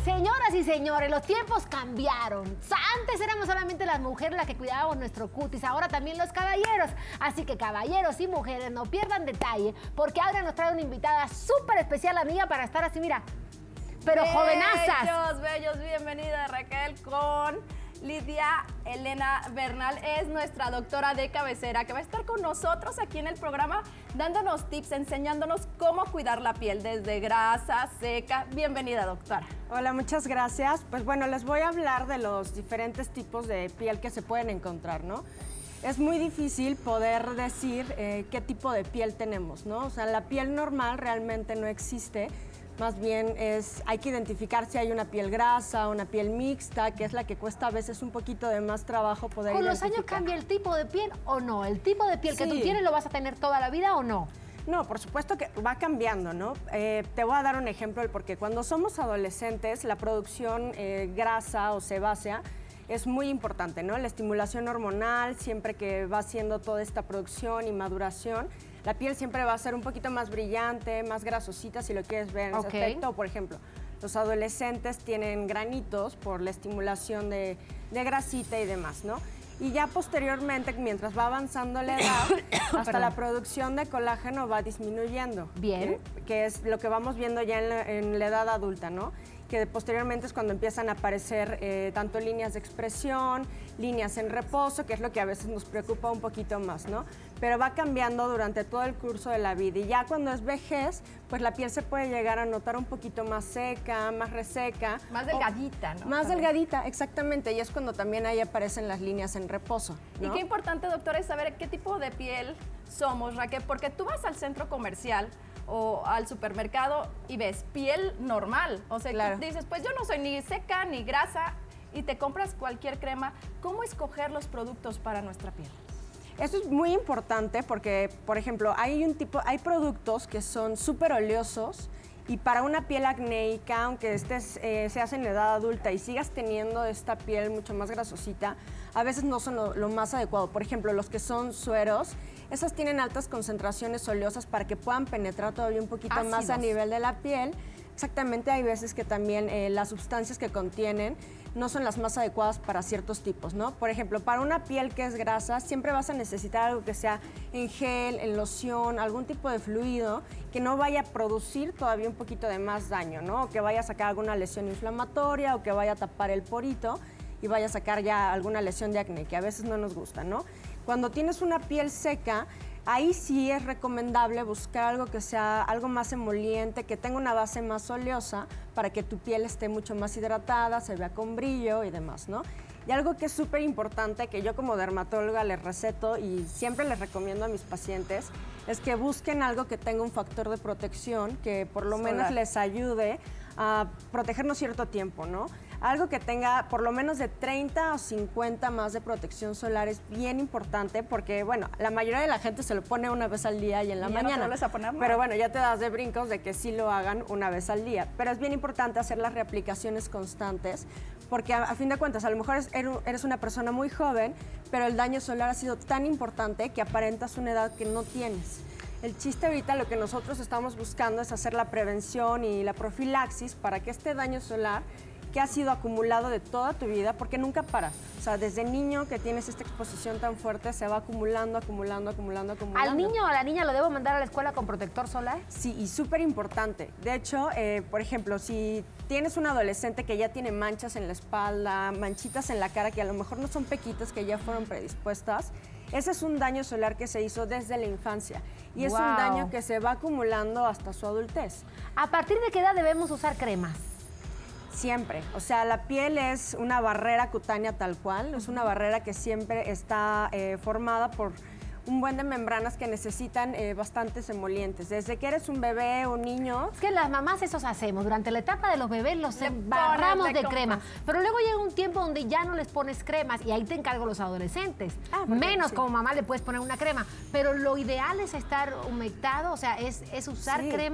Señoras y señores, los tiempos cambiaron. Antes éramos solamente las mujeres las que cuidábamos nuestro cutis, ahora también los caballeros. Así que caballeros y mujeres, no pierdan detalle, porque ahora nos trae una invitada súper especial, amiga, para estar así, mira, pero jovenazas. Bellos, bienvenida Raquel con Lidia Elena Bernal, es nuestra doctora de cabecera que va a estar con nosotros aquí en el programa dándonos tips, enseñándonos cómo cuidar la piel desde grasa, seca. Bienvenida, doctora. Hola, muchas gracias. Pues bueno, les voy a hablar de los diferentes tipos de piel que se pueden encontrar, ¿no? Es muy difícil poder decir qué tipo de piel tenemos, ¿no? O sea, la piel normal realmente no existe. Más bien hay que identificar si hay una piel grasa, una piel mixta, que es la que cuesta a veces un poquito de más trabajo poder ¿Con identificar. los años cambia el tipo de piel o no? ¿El tipo de piel que tú tienes lo vas a tener toda la vida o no? No, por supuesto que va cambiando, ¿no? Te voy a dar un ejemplo del porqué. Cuando somos adolescentes, la producción grasa o sebácea es muy importante, ¿no? La estimulación hormonal, siempre que va haciendo toda esta producción y maduración, la piel siempre va a ser un poquito más brillante, más grasosita, si lo quieres ver en ese aspecto. Por ejemplo, los adolescentes tienen granitos por la estimulación de grasita y demás, ¿no? Y ya posteriormente, mientras va avanzando la edad, hasta la producción de colágeno va disminuyendo. Bien. Que es lo que vamos viendo ya en la edad adulta, ¿no? Que posteriormente es cuando empiezan a aparecer tanto líneas de expresión, líneas en reposo, que es lo que a veces nos preocupa un poquito más, ¿no? Pero va cambiando durante todo el curso de la vida y ya cuando es vejez, pues la piel se puede llegar a notar un poquito más seca, más reseca. Más delgadita, ¿no? Más delgadita, exactamente, y es cuando también ahí aparecen las líneas en reposo, ¿no? Y qué importante, doctora, es saber qué tipo de piel somos, Raquel, porque tú vas al centro comercial o al supermercado y ves piel normal, o sea, claro, dices, pues yo no soy ni seca ni grasa y te compras cualquier crema. ¿Cómo escoger los productos para nuestra piel? Eso es muy importante porque, por ejemplo, hay productos que son súper oleosos y para una piel acnéica, aunque seas en la edad adulta y sigas teniendo esta piel mucho más grasosita, a veces no son lo más adecuado. Por ejemplo, los que son sueros, esas tienen altas concentraciones oleosas para que puedan penetrar todavía un poquito más a nivel de la piel. Exactamente, hay veces que también las sustancias que contienen no son las más adecuadas para ciertos tipos, ¿no? Por ejemplo, para una piel que es grasa, siempre vas a necesitar algo que sea en gel, en loción, algún tipo de fluido que no vaya a producir todavía un poquito de más daño, ¿no? O que vaya a sacar alguna lesión inflamatoria o que vaya a tapar el porito y vaya a sacar ya alguna lesión de acné, que a veces no nos gusta, ¿no? Cuando tienes una piel seca, ahí sí es recomendable buscar algo que sea algo más emoliente, que tenga una base más oleosa para que tu piel esté mucho más hidratada, se vea con brillo y demás, ¿no? Y algo que es súper importante, que yo como dermatóloga les receto y siempre les recomiendo a mis pacientes, es que busquen algo que tenga un factor de protección, que por lo menos les ayude a protegernos cierto tiempo, ¿no? Algo que tenga por lo menos de 30 o 50 más de protección solar es bien importante porque, bueno, la mayoría de la gente se lo pone una vez al día y en la mañana. No te a poner, ¿no? Pero bueno, ya te das de brincos de que sí lo hagan una vez al día. Pero es bien importante hacer las reaplicaciones constantes porque a fin de cuentas, a lo mejor eres una persona muy joven, pero el daño solar ha sido tan importante que aparentas una edad que no tienes. El chiste ahorita, lo que nosotros estamos buscando es hacer la prevención y la profilaxis para que este daño solar que ha sido acumulado de toda tu vida, porque nunca para. O sea, desde niño que tienes esta exposición tan fuerte, se va acumulando. ¿Al niño o a la niña lo debo mandar a la escuela con protector solar? Sí, y súper importante. De hecho, por ejemplo, si tienes un adolescente que ya tiene manchas en la espalda, manchitas en la cara, que a lo mejor no son pequitas, que ya fueron predispuestas, ese es un daño solar que se hizo desde la infancia. Y es un daño que se va acumulando hasta su adultez. ¿A partir de qué edad debemos usar cremas? Siempre. O sea, la piel es una barrera cutánea tal cual. Es una barrera que siempre está formada por un buen de membranas que necesitan bastantes emolientes. Desde que eres un bebé, un niño... Es que las mamás esos hacemos. Durante la etapa de los bebés los embarramos de crema. Pero luego llega un tiempo donde ya no les pones cremas y ahí te encargo los adolescentes. Menos como mamá le puedes poner una crema. Pero lo ideal es estar humectado, o sea, es usar cremas.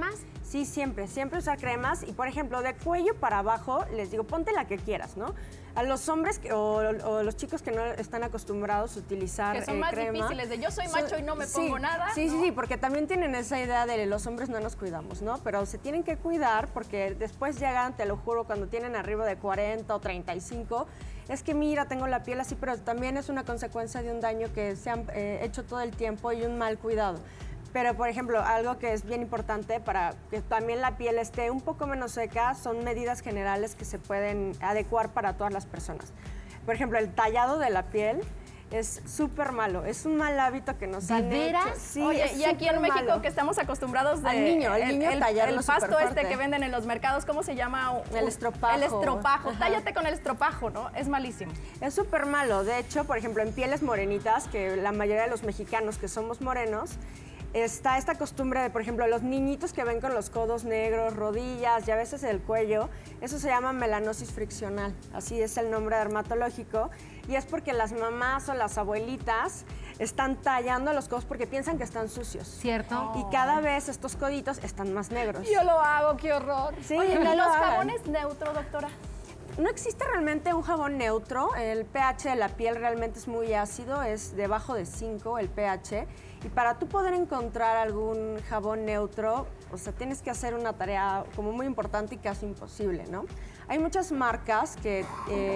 Sí, siempre usar cremas. Y, por ejemplo, de cuello para abajo, les digo, ponte la que quieras, ¿no? A los hombres o los chicos que no están acostumbrados a utilizar que son más crema, difíciles, de yo soy macho y no me pongo nada. Sí, ¿no? sí, porque también tienen esa idea de los hombres no nos cuidamos, ¿no? Pero se tienen que cuidar porque después llegan, te lo juro, cuando tienen arriba de 40 o 35, es que mira, tengo la piel así, pero también es una consecuencia de un daño que se han hecho todo el tiempo y un mal cuidado. Pero, por ejemplo, algo que es bien importante para que también la piel esté un poco menos seca son medidas generales que se pueden adecuar para todas las personas. Por ejemplo, el tallado de la piel es súper malo. Es un mal hábito que nos han hecho. Sí, oye, y aquí en México malo. Que estamos acostumbrados al niño tallarlo el pasto este que venden en los mercados, ¿cómo se llama? El estropajo. El estropajo. Ajá. Tállate con el estropajo, ¿no? Es malísimo. Es súper malo. De hecho, por ejemplo, en pieles morenitas, que la mayoría de los mexicanos que somos morenos, está esta costumbre de, por ejemplo, los niñitos que ven con los codos negros, rodillas y a veces el cuello, eso se llama melanosis friccional, así es el nombre dermatológico, y es porque las mamás o las abuelitas están tallando los codos porque piensan que están sucios. ¿Cierto? Y cada vez estos coditos están más negros. Yo lo hago, qué horror. Sí, oye, no ¿y lo los hagan. jabones neutro, doctora? No existe realmente un jabón neutro, el pH de la piel realmente es muy ácido, es debajo de 5 el pH, y para tú poder encontrar algún jabón neutro, o sea, tienes que hacer una tarea como muy importante y casi imposible, ¿no? Hay muchas marcas que,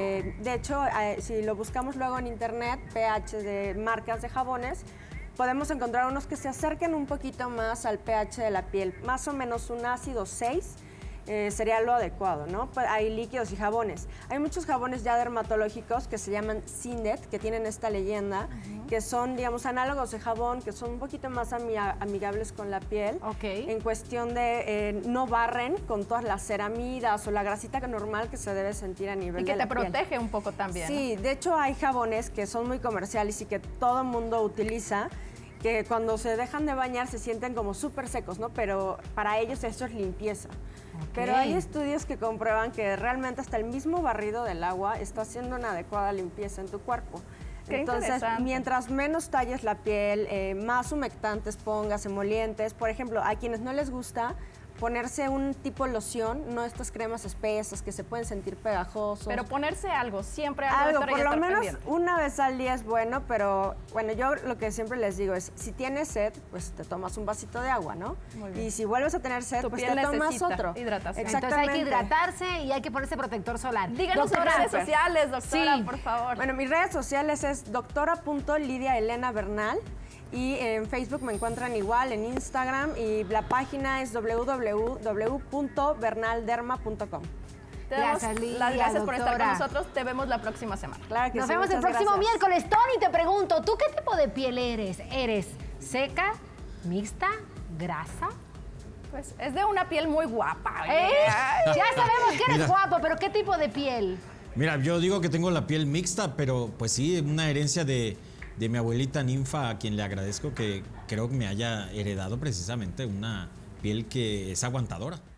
de hecho, si lo buscamos luego en internet, pH de marcas de jabones, podemos encontrar unos que se acerquen un poquito más al pH de la piel, más o menos un ácido 6, sería lo adecuado, ¿no? Pues hay líquidos y jabones. Hay muchos jabones ya dermatológicos que se llaman Sindet, que tienen esta leyenda, que son, digamos, análogos de jabón, que son un poquito más amigables con la piel. Ok. En cuestión de no barren con todas las ceramidas o la grasita normal que se debe sentir a nivel de la piel. Y que te protege un poco también. Sí, de hecho hay jabones que son muy comerciales y que todo el mundo utiliza, que cuando se dejan de bañar se sienten como súper secos, ¿no? Pero para ellos eso es limpieza. Ok. Pero hay estudios que comprueban que realmente hasta el mismo barrido del agua está haciendo una adecuada limpieza en tu cuerpo. Qué Entonces, interesante. mientras menos talles la piel, más humectantes pongas, emolientes. Por ejemplo, a quienes no les gusta ponerse un tipo loción, no estas cremas espesas que se pueden sentir pegajosos. Pero ponerse algo, siempre algo, Algo, doctora, y por lo estar menos pendiente. una vez al día es bueno, pero bueno, yo lo que siempre les digo es, si tienes sed, pues te tomas un vasito de agua, ¿no? Muy bien. Y si vuelves a tener sed, Tu pues piel te tomas necesita otro. hidratación. Entonces hay que hidratarse y hay que ponerse protector solar. Díganos sus Doctora, redes sociales, doctora, Sí. por favor. Bueno, mis redes sociales es doctora.lidiaelenabernal y en Facebook me encuentran igual, en Instagram, y la página es www.bernalderma.com. Te damos Gracias, Lidia, las gracias por estar con doctora. nosotros. Te vemos la próxima semana. Claro que Nos sí, vemos el muchas próximo gracias. miércoles. Tony, te pregunto, ¿tú qué tipo de piel eres? ¿Eres seca, mixta, grasa? Pues es de una piel muy guapa. ¿Eh? Ya sabemos que eres Mira. guapo, pero ¿qué tipo de piel? Mira, yo digo que tengo la piel mixta, pero pues sí, una herencia de mi abuelita Ninfa, a quien le agradezco que creo que me haya heredado precisamente una piel que es aguantadora.